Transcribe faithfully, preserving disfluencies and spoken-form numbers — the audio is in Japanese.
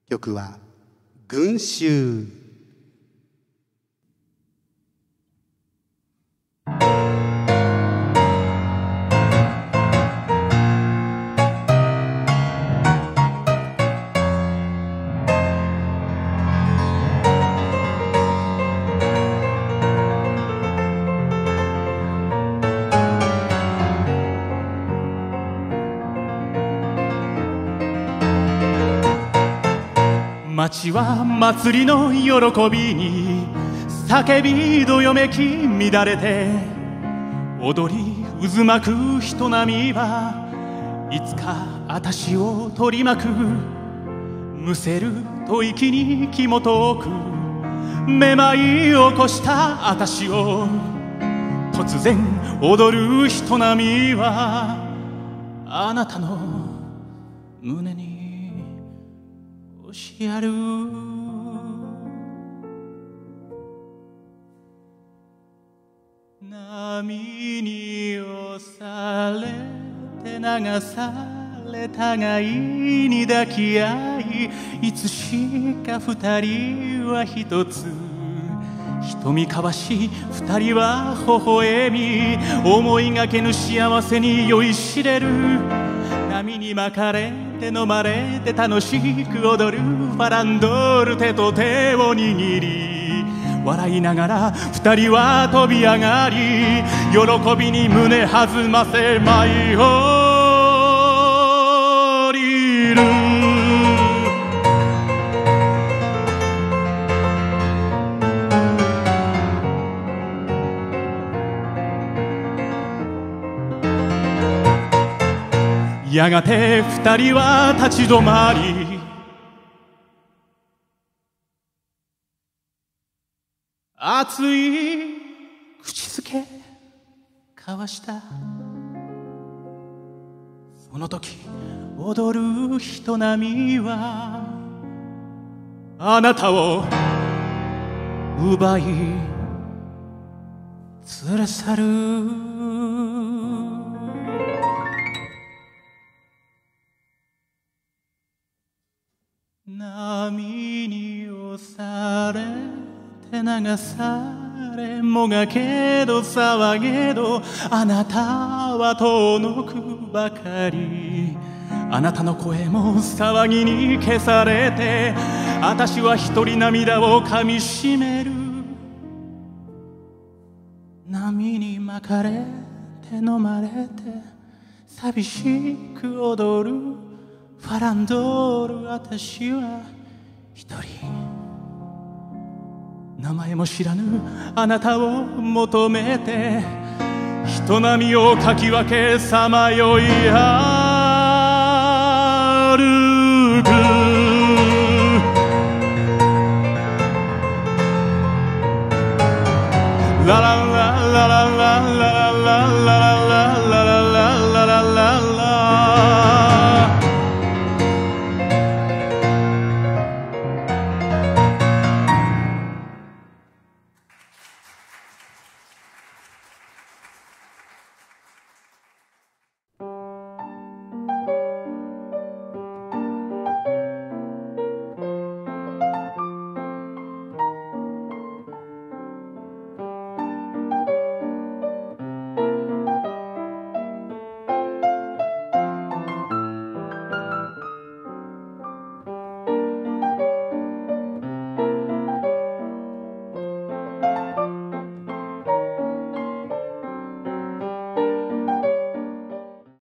曲は群衆。 街は祭りの喜びに叫びどよめき乱れて、踊り渦巻く人波はいつか私を取り巻く。むせる吐息に気も遠くめまい起こした私を、突然踊る人波はあなたの胸に押しやる。波に押されて流され互いに抱き合い、いつしか二人は一つ。瞳交わし二人は微笑み、思いがけぬ幸せに酔いしれる。波に巻かれて飲まれて楽しく踊るファランドール、手と手を握り笑いながら二人は飛び上がり、喜びに胸弾ませ舞い降りる。やがて二人は立ち止まり、熱い口づけ交わした。その時踊る人波はあなたを奪い連れ去る。波に押されて流されもがけど騒げど、あなたは遠のくばかり。あなたの声も騒ぎに消されて、私は一人涙をかみしめる。波に巻かれて飲まれて寂しく踊るファランドール、私は一人。名前も知らぬあなたを求めて、人波をかき分けさまよい合う。